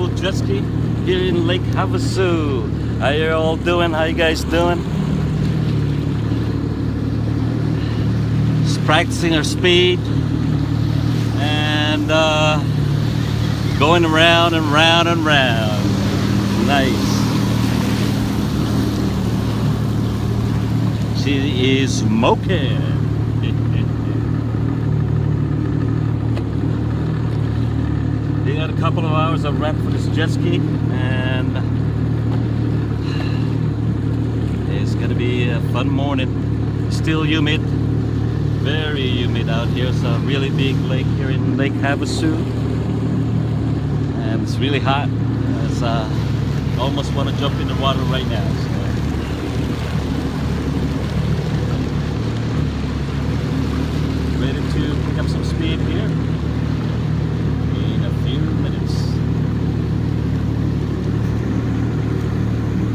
cool jet ski here in Lake Havasu. How you all doing? How you guys doing? Just practicing our speed and going around and round and round. Nice. She is smoking. We got a couple of hours of rent for this jet ski, and it's gonna be a fun morning. Still humid, very humid out here. It's a really big lake here in Lake Havasu, and it's really hot. It's almost want to jump in the water right now. So